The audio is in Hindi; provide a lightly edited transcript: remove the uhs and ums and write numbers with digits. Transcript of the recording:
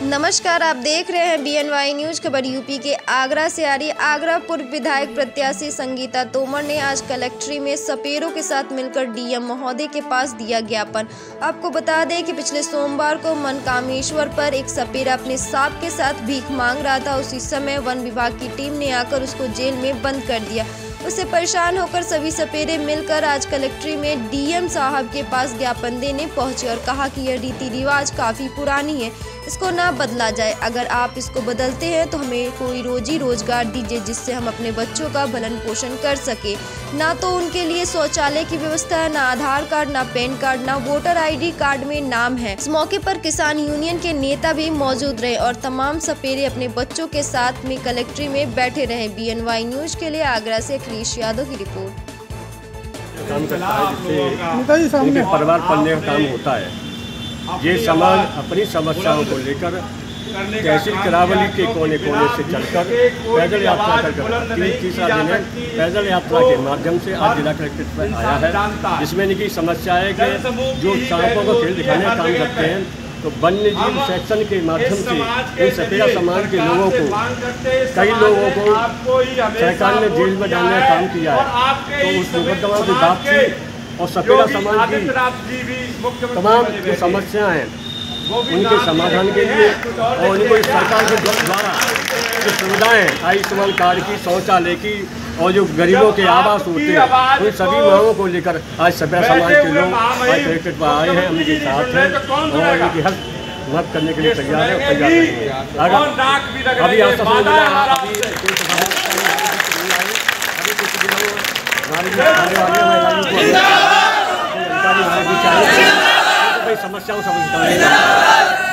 नमस्कार, आप देख रहे हैं BNY न्यूज। खबर यूपी के आगरा से आ रही है। आगरा पूर्व विधायक प्रत्याशी संगीता तोमर ने आज कलेक्ट्री में सपेरों के साथ मिलकर DM महोदय के पास दिया ज्ञापन। आपको बता दें कि पिछले सोमवार को मनकामेश्वर पर एक सपेरा अपने सांप के साथ भीख मांग रहा था। उसी समय वन विभाग की टीम ने आकर उसको जेल में बंद कर दिया। उससे परेशान होकर सभी सपेरे मिलकर आज कलेक्ट्री में DM साहब के पास ज्ञापन देने पहुंचे और कहा कि यह रीति रिवाज काफ़ी पुरानी है, इसको ना बदला जाए। अगर आप इसको बदलते हैं तो हमें कोई रोजी रोजगार दीजिए जिससे हम अपने बच्चों का भरण पोषण कर सके। ना तो उनके लिए शौचालय की व्यवस्था है, ना आधार कार्ड, ना पैन कार्ड, ना वोटर ID कार्ड में नाम है। इस मौके पर किसान यूनियन के नेता भी मौजूद रहे और तमाम सपेरे अपने बच्चों के साथ में कलेक्ट्री में बैठे रहे। BNY न्यूज के लिए आगरा से अखिलेश यादव की रिपोर्ट। काम करता है जिससे उनके परिवार पालने का काम होता है। ये समाज अपनी समस्याओं को लेकर तहसील करावली के कोने कोने से चलकर पैदल यात्रा कर तीसरा दिन है। पैदल यात्रा के माध्यम से आज जिला कलेक्ट्रेट पर आया है, जिसमें इनकी समस्या है कि जो सांपों को खेल दिखाने का काम करते हैं तो वन्य जीव सेक्शन के माध्यम से इन सपेरा समाज के लोगों को, कई लोगों को सरकार ने जेल में डालने का काम किया है। तो उस मुकदमा की वापसी और सपेरा समाज की तमाम जो समस्याएं हैं उनके समाधान के लिए और उनको इस सरकार के द्वारा जो सुविधाएं आयुष्मान कार्ड की, शौचालय की और जो गरीबों के आवास होते हैं उन सभी मांगों को लेकर आज सपेरा समाज के लोग आज कलेक्ट्रेट पर आए हैं, उनके साथ हैं और उनकी हर मदद करने के लिए तैयार है। अभी समस्याओं समझता है।